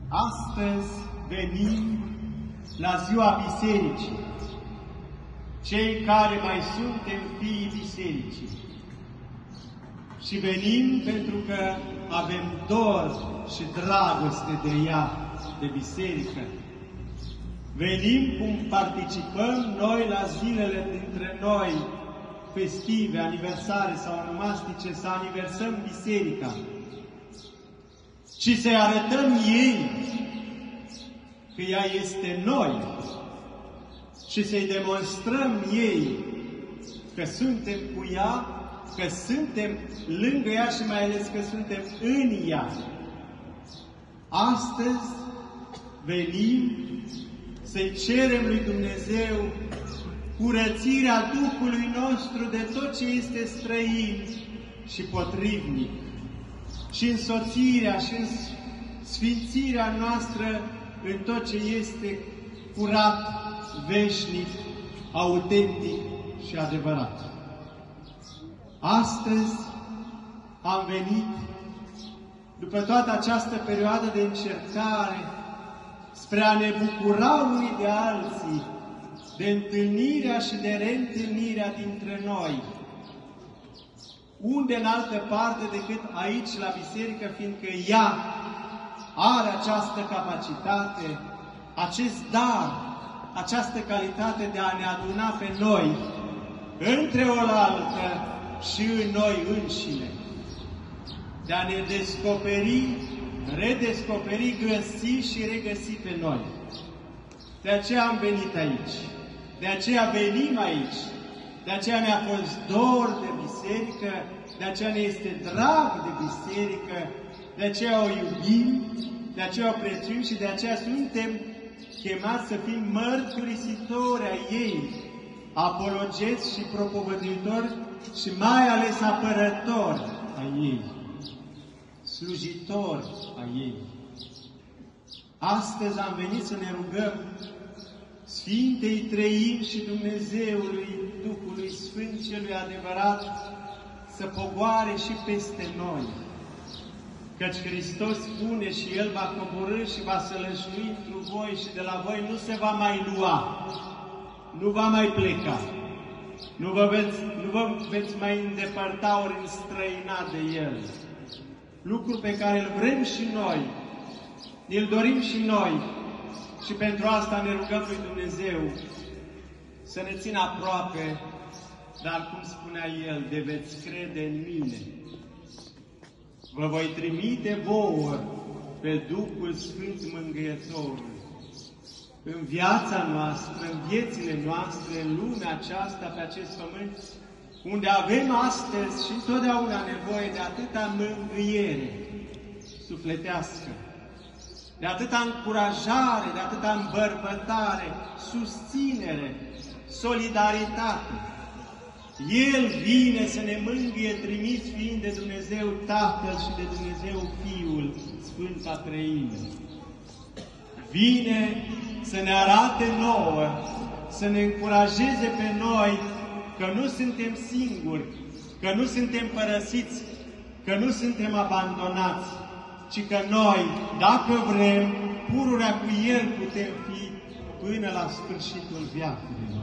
Astăzi venim la ziua Bisericii, cei care mai suntem fiii Bisericii. Și venim pentru că avem dor și dragoste de ea, de Biserică. Venim cum participăm noi la zilele dintre noi, festive, aniversare sau onomastice, să aniversăm Biserica. Și să-i arătăm ei că ea este noi și să-i demonstrăm ei că suntem cu ea, că suntem lângă ea și mai ales că suntem în ea. Astăzi venim să-i cerem lui Dumnezeu curățirea Duhului nostru de tot ce este străin și potrivnic, și însoțirea și sfințirea noastră în tot ce este curat, veșnic, autentic și adevărat. Astăzi am venit, după toată această perioadă de încercare, spre a ne bucura unii de alții, de întâlnirea și de reîntâlnirea dintre noi. Unde în altă parte decât aici la biserică, fiindcă ea are această capacitate, acest dar, această calitate de a ne aduna pe noi, între oaltă și în noi înșine, de a ne descoperi, redescoperi, găsi și regăsi pe noi. De aceea am venit aici, de aceea venim aici, de aceea ne-a fost dor de biserică, de aceea ne este drag de biserică, de aceea o iubim, de aceea o prețuim și de aceea suntem chemați să fim mărturisitori ai ei, apologeți și propovăduitori și mai ales apărători ai ei, slujitori ai ei. Astăzi am venit să ne rugăm Sfintei Treimi și Dumnezeului Duhului Sfânt celui adevărat să pogoare și peste noi. Căci Hristos spune și El va coborî și va sălășlui întru voi și de la voi nu se va mai lua, nu va mai pleca, nu vă veți mai îndepărta ori înstrăina de El. Lucru pe care îl vrem și noi, îl dorim și noi, și pentru asta ne rugăm lui Dumnezeu să ne țină aproape, dar cum spunea El, de veți crede în mine. Vă voi trimite vouă pe Duhul Sfânt Mângâietorul. În viața noastră, în viețile noastre, în lumea aceasta, pe acest pământ, unde avem astăzi și întotdeauna nevoie de atâta mângâiere sufletească, de atâta încurajare, de atâta îmbărbătare, susținere, solidaritate. El vine să ne mângâie, trimis fiind de Dumnezeu Tatăl și de Dumnezeu Fiul, Sfânta Treime. Vine să ne arate nouă, să ne încurajeze pe noi că nu suntem singuri, că nu suntem părăsiți, că nu suntem abandonați, ci că noi, dacă vrem, pururea cu El putem fi până la sfârșitul veacurilor.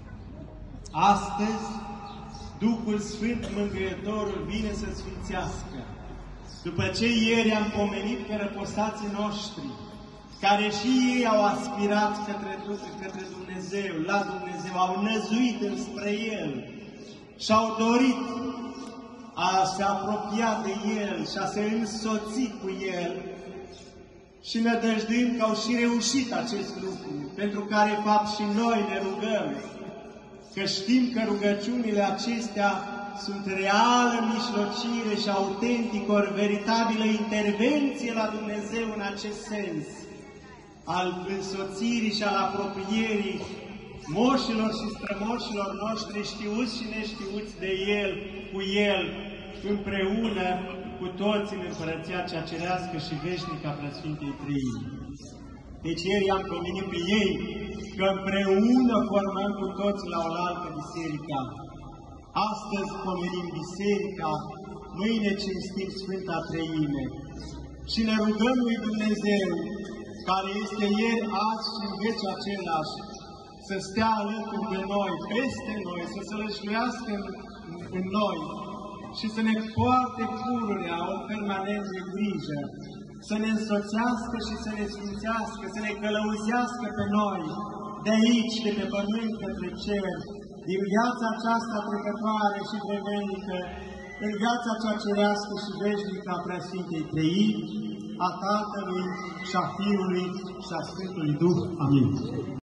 Astăzi, Duhul Sfânt Mângâietorul vine să sfințească. După ce ieri am pomenit pe răposații noștri, care și ei au aspirat către Dumnezeu, la Dumnezeu, au năzuit înspre El și-au dorit a se apropia de El și a se însoți cu El, și nădăjduim că au și reușit acest lucru, pentru care fapt și noi ne rugăm, că știm că rugăciunile acestea sunt reală mijlocire și autentic, o veritabilă intervenție la Dumnezeu în acest sens, al însoțirii și al apropierii moșilor și strămoșilor noștri, știuți și neștiuți de El, cu El, împreună cu toți în Împărăția cea cerească și veșnică a Preasfintei Treimi. Deci ieri am pomenit pe ei că împreună formăm cu toți la oaltă biserica. Astăzi pomenim biserica, mâine cinstim Sfânta Treime și ne rugăm lui Dumnezeu care este ieri, azi și în veci același, să stea alături de noi, peste noi, să se lășluiască în noi și să ne poarte pururea o permanentă grijă, să ne însoțească și să ne sfințească, să ne călăuzească pe noi, de aici, de pe pământ către cer, din viața aceasta trecătoare și vremenică, în viața cea cerească și veșnică a Preasfintei Treimi, a Tatălui și a Fiului și a Sfântului Duh. Amin.